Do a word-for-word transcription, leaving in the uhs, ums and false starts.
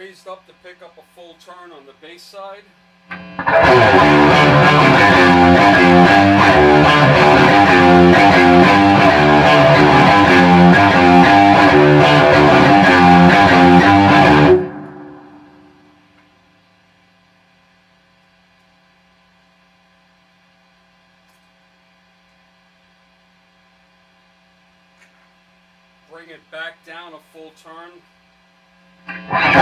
raised up to pick up a full turn on the bass side. Bring it back down a full turn.